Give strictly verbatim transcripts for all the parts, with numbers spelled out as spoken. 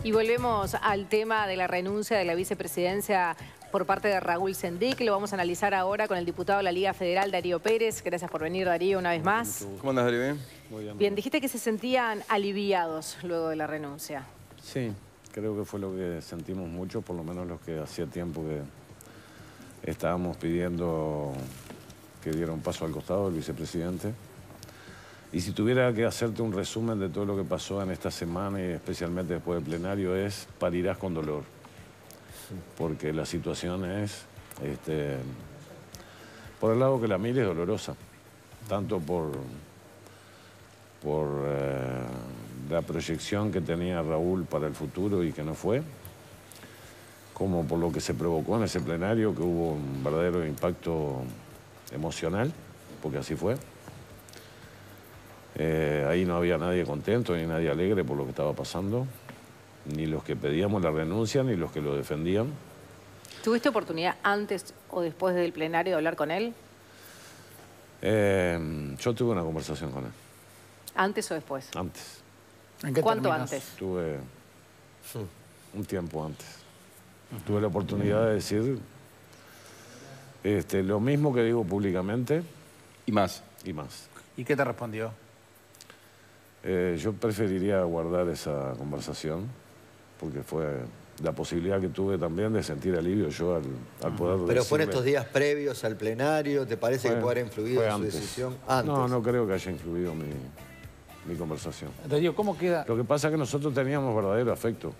Y volvemos al tema de la renuncia de la vicepresidencia por parte de Raúl Sendic. Lo vamos a analizar ahora con el diputado de la Liga Federal, Darío Pérez. Gracias por venir, Darío, una vez más. ¿Cómo andas, Darío? ¿Bien? Muy bien. Bien, dijiste que se sentían aliviados luego de la renuncia. Sí, creo que fue lo que sentimos mucho, por lo menos los que hacía tiempo que estábamos pidiendo que diera un paso al costado del vicepresidente. Y si tuviera que hacerte un resumen de todo lo que pasó en esta semana y especialmente después del plenario es parirás con dolor. Porque la situación es, este, por el lado que la mire, es dolorosa. Tanto por, por eh, la proyección que tenía Raúl para el futuro y que no fue, como por lo que se provocó en ese plenario, que hubo un verdadero impacto emocional, porque así fue. Eh, ahí no había nadie contento ni nadie alegre por lo que estaba pasando, ni los que pedíamos la renuncia, ni los que lo defendían. ¿Tuviste oportunidad antes o después del plenario de hablar con él? Eh, yo tuve una conversación con él. ¿Antes o después? Antes. ¿En qué ¿Cuánto términos? antes? Tuve un tiempo antes. Uh-huh. Tuve la oportunidad de decir este, lo mismo que digo públicamente. Y más. Y más. ¿Y qué te respondió? Eh, yo preferiría guardar esa conversación porque fue la posibilidad que tuve también de sentir alivio yo al, al poder Pero fue en decirle... estos días previos al plenario, ¿te parece fue, que puede haber influido en su antes. decisión? Antes. No, no creo que haya influido mi, mi conversación. Darío, ¿cómo queda? Lo que pasa es que nosotros teníamos verdadero afecto.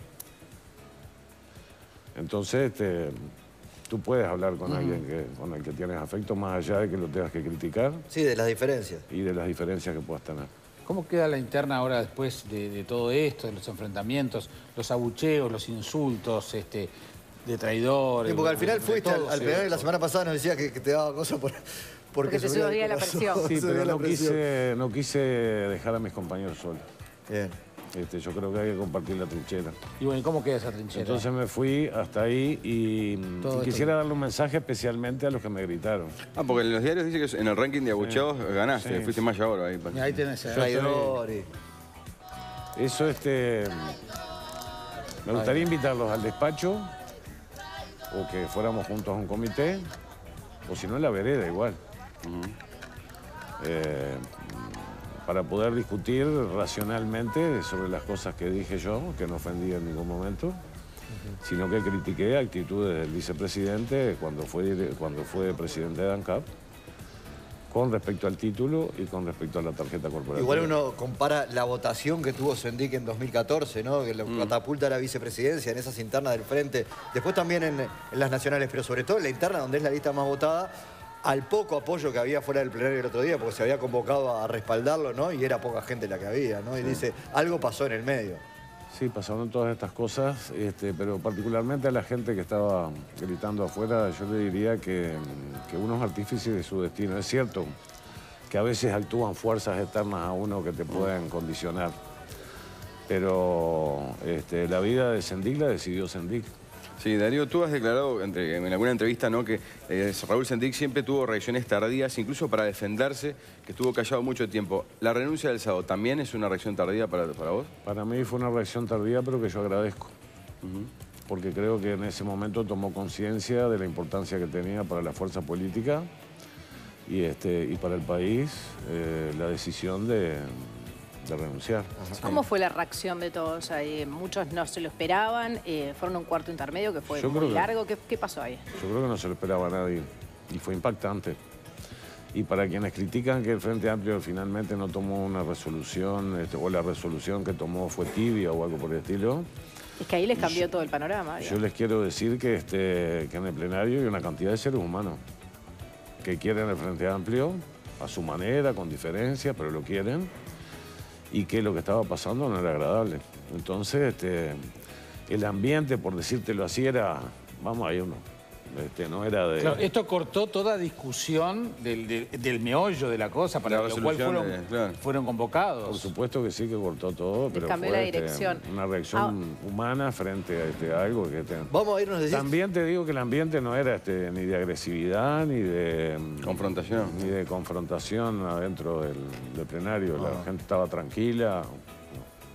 Entonces, este, tú puedes hablar con uh-huh. alguien que, con el que tienes afecto, más allá de que lo tengas que criticar. Sí, de las diferencias. Y de las diferencias que puedas tener. ¿Cómo queda la interna ahora después de, de todo esto, de los enfrentamientos, los abucheos, los insultos, este, de traidores? Sí, porque al final fuiste al, al plenario eso. La semana pasada nos decías que, que te daba cosas por... Porque te subía la presión. Sí, pero no quise, no quise dejar a mis compañeros solos. Bien. Este, yo creo que hay que compartir la trinchera. Y bueno, ¿cómo queda esa trinchera? Entonces me fui hasta ahí y, y quisiera darle un mensaje especialmente a los que me gritaron. Ah, porque en los diarios dice que en el ranking de abucheos sí. ganaste, sí. fuiste más ahora ahí. Y ahí tenés... Eh. Traidor y... Eso, este... Me gustaría invitarlos al despacho o que fuéramos juntos a un comité o si no en la vereda igual. Uh-huh. eh, para poder discutir racionalmente sobre las cosas que dije yo, que no ofendí en ningún momento, uh-huh. sino que critiqué actitudes del vicepresidente cuando fue, cuando fue presidente de ANCAP, con respecto al título y con respecto a la tarjeta corporativa. Igual uno compara la votación que tuvo Sendic en dos mil catorce, ¿no? Que lo mm. catapulta a la vicepresidencia en esas internas del frente, después también en, en las nacionales, pero sobre todo en la interna, donde es la lista más votada, al poco apoyo que había fuera del plenario el otro día, porque se había convocado a respaldarlo, ¿no? Y era poca gente la que había, ¿no? Y sí. dice, algo pasó en el medio. Sí, pasaron todas estas cosas, este, pero particularmente a la gente que estaba gritando afuera, yo le diría que, que uno es artífice de su destino. Es cierto que a veces actúan fuerzas externas a uno que te pueden condicionar, pero este, la vida de Sendic la decidió Sendic. Sí, Darío, tú has declarado entre, en alguna entrevista, ¿no?, que eh, Raúl Sendic siempre tuvo reacciones tardías, incluso para defenderse, que estuvo callado mucho tiempo. ¿La renuncia del sábado también es una reacción tardía para, para vos? Para mí fue una reacción tardía, pero que yo agradezco. Uh-huh. Porque creo que en ese momento tomó conciencia de la importancia que tenía para la fuerza política y, este, y para el país eh, la decisión de... de renunciar. ¿Cómo fue la reacción de todos ahí? Muchos no se lo esperaban, eh, fueron a un cuarto intermedio que fue yo muy que, largo. ¿Qué, ¿Qué pasó ahí? Yo creo que no se lo esperaba a nadie y fue impactante. Y para quienes critican que el Frente Amplio finalmente no tomó una resolución, este, o la resolución que tomó fue tibia o algo por el estilo... Es que ahí les cambió yo, todo el panorama. Yo les quiero decir que, este, que en el plenario hay una cantidad de seres humanos que quieren el Frente Amplio a su manera, con diferencias, pero lo quieren. Y que lo que estaba pasando no era agradable. Entonces, este, el ambiente, por decírtelo así, era, vamos, ahí uno, este, no era de... Claro, esto cortó toda discusión del, del, del meollo de la cosa, para la lo cual fueron, de, claro. fueron convocados. Por supuesto que sí, que cortó todo, pero cambió fue la dirección. Este, una reacción ah. humana frente a, este, a algo que... Este, Vamos a irnos de... También te digo que el ambiente no era este, ni de agresividad, ni de... Confrontación. Ni de confrontación adentro del, del plenario. Ah. La gente estaba tranquila.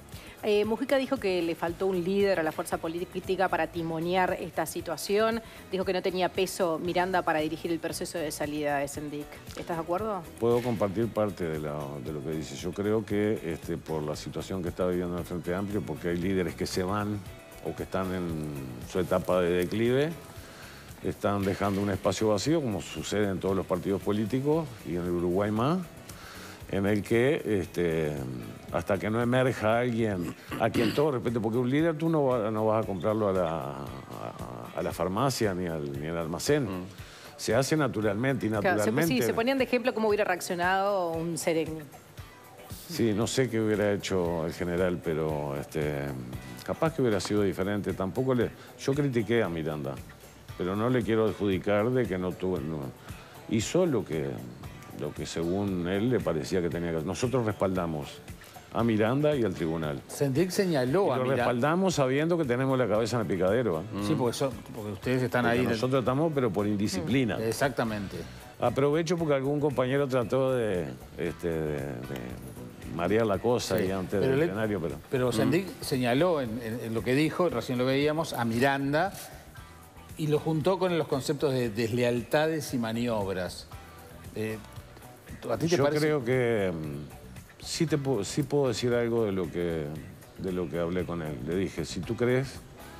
Eh, Mujica dijo que le faltó un líder a la fuerza política para timonear esta situación. Dijo que no tenía peso Miranda para dirigir el proceso de salida de Sendik. ¿Estás de acuerdo? Puedo compartir parte de, la, de lo que dice. Yo creo que este, por la situación que está viviendo el Frente Amplio, porque hay líderes que se van o que están en su etapa de declive, están dejando un espacio vacío, como sucede en todos los partidos políticos y en el Uruguay más, en el que este, hasta que no emerja alguien a quien todo respeto, porque un líder tú no, va, no vas a comprarlo a la, a, a la farmacia ni al, ni al almacén. Mm. Se hace naturalmente y naturalmente. Claro, se, sí, se ponían de ejemplo cómo hubiera reaccionado un Seregni. Sí, no sé qué hubiera hecho el general, pero este, capaz que hubiera sido diferente. Tampoco le... Yo critiqué a Miranda, pero no le quiero adjudicar de que no tuvo... No, hizo lo que... lo que según él le parecía que tenía que hacer. Nosotros respaldamos a Miranda y al tribunal. Sendik señaló y a lo Miranda. respaldamos sabiendo que tenemos la cabeza en el picadero. ¿eh? Sí, porque, son, porque ustedes están porque ahí. Nosotros estamos, pero por indisciplina. Exactamente. Aprovecho porque algún compañero trató de, este, de, de marear la cosa sí, y antes del le, escenario. Pero, pero Sendik mm. señaló en, en, en lo que dijo, recién lo veíamos, a Miranda y lo juntó con los conceptos de deslealtades y maniobras. Eh, ¿A ti te Yo parece? creo que sí, te, sí puedo decir algo de lo, que, de lo que hablé con él. Le dije, si tú crees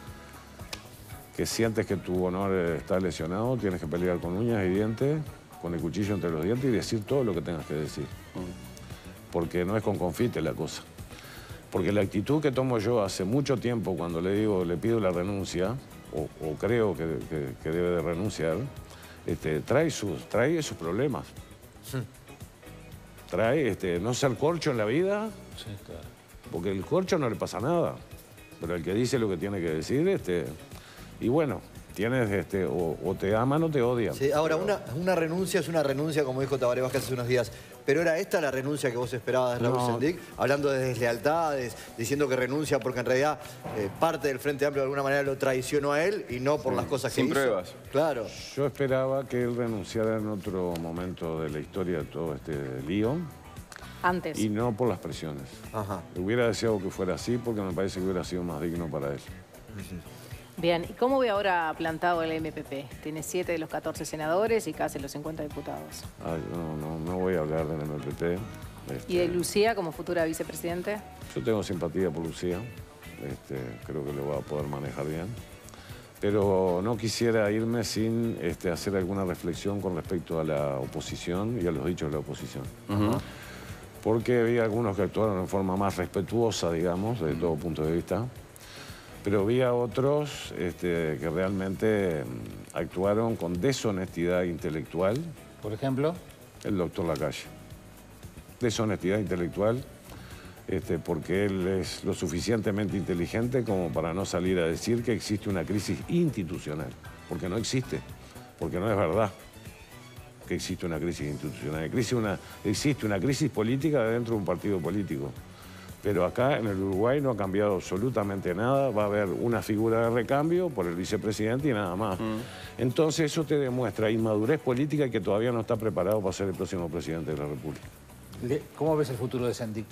que sientes que tu honor está lesionado, tienes que pelear con uñas y dientes, con el cuchillo entre los dientes y decir todo lo que tengas que decir. Porque no es con confite la cosa. Porque la actitud que tomo yo hace mucho tiempo cuando le digo, le pido la renuncia, o, o creo que, que, que debe de renunciar, este, trae, sus, trae sus problemas. Sí. Trae, este, no ser corcho en la vida, sí, claro. Porque el corcho no le pasa nada, pero el que dice lo que tiene que decir, este, y bueno, tienes, este, o, o te aman o te odian. Sí, ahora, pero... una, una renuncia es una renuncia, como dijo Tabaré Vázquez hace unos días, pero ¿era esta la renuncia que vos esperabas de Raúl no. Sendik? Hablando de deslealtades, diciendo que renuncia porque en realidad eh, parte del Frente Amplio de alguna manera lo traicionó a él y no por sí, las cosas que sin hizo. Sin pruebas. Claro. Yo esperaba que él renunciara en otro momento de la historia de todo este lío. Antes. Y no por las presiones. Ajá. Hubiera deseado que fuera así porque me parece que hubiera sido más digno para él. Bien, ¿y cómo ve ahora plantado el M P P? Tiene siete de los catorce senadores y casi los cincuenta diputados. Ay, no, no, no voy a hablar del M P P. Este, ¿Y de Lucía como futura vicepresidente? Yo tengo simpatía por Lucía. Este, creo que lo va a poder manejar bien. Pero no quisiera irme sin este, hacer alguna reflexión con respecto a la oposición y a los dichos de la oposición. Uh-huh. Porque había algunos que actuaron en forma más respetuosa, digamos, desde todo punto de vista. Pero había otros este, que realmente actuaron con deshonestidad intelectual. ¿Por ejemplo? El doctor Lacalle. Deshonestidad intelectual, este, porque él es lo suficientemente inteligente como para no salir a decir que existe una crisis institucional. Porque no existe, porque no es verdad que existe una crisis institucional. Existe una, existe una crisis política dentro de un partido político. Pero acá en el Uruguay no ha cambiado absolutamente nada. Va a haber una figura de recambio por el vicepresidente y nada más. Mm. Entonces eso te demuestra inmadurez política y que todavía no está preparado para ser el próximo presidente de la República. ¿Cómo ves el futuro de Sendik?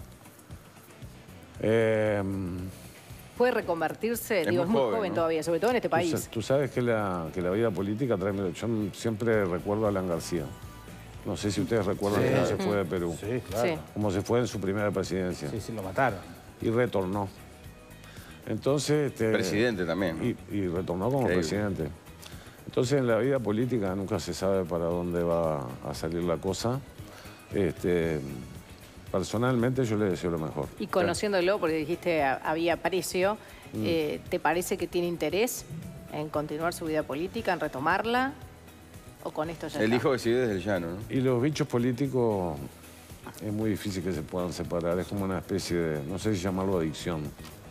Eh, ¿Puede reconvertirse? Es Digo, muy es muy joven, joven ¿no? todavía, sobre todo en este tú, país. Tú sabes que la, que la vida política trae... Yo siempre recuerdo a Alan García. No sé si ustedes recuerdan sí. cómo se fue de Perú. Sí, claro. Sí. Cómo se fue en su primera presidencia. Sí, sí, lo mataron. Y retornó. Entonces... Este, presidente también. Y, y retornó como Increíble. presidente. Entonces, en la vida política nunca se sabe para dónde va a salir la cosa. Este, personalmente, yo le deseo lo mejor. Y conociéndolo, porque dijiste había precio, mm. eh, ¿te parece que tiene interés en continuar su vida política, en retomarla? ¿O con esto ya Él está? dijo que sigue desde el llano, ¿no? Y los bichos políticos es muy difícil que se puedan separar. Es como una especie de, no sé si llamarlo adicción,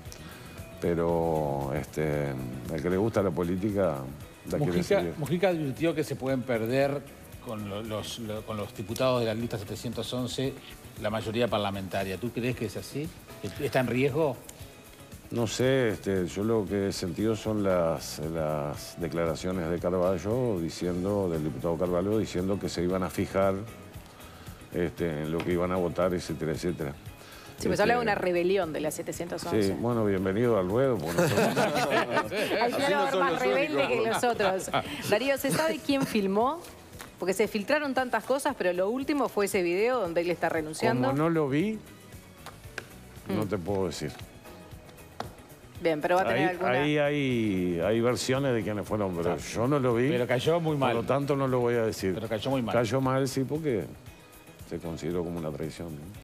pero este, al que le gusta la política la quiere Mujica, seguir. Mujica advirtió que se pueden perder con los, los, con los diputados de la lista setecientos once la mayoría parlamentaria. ¿Tú crees que es así? ¿Está en riesgo? No sé, este, yo lo que he sentido son las, las declaraciones de Carvalho diciendo, del diputado Carvalho, diciendo que se iban a fijar este, en lo que iban a votar, etcétera, etcétera. Sí, pues Este, habla de una rebelión de la setecientos once. Sí, bueno, bienvenido al ruedo. por nosotros. Al final va a haber más rebelde que los otros. Darío, ¿se sabe quién filmó? Porque se filtraron tantas cosas, pero lo último fue ese video donde él está renunciando. Como no lo vi, no te puedo decir. Bien, pero va a tener Ahí, alguna... ahí hay, hay versiones de quiénes fueron, pero yo no lo vi. Pero cayó muy mal. Por lo tanto, no lo voy a decir. Pero cayó muy mal. Cayó mal, sí, porque se consideró como una traición, ¿no?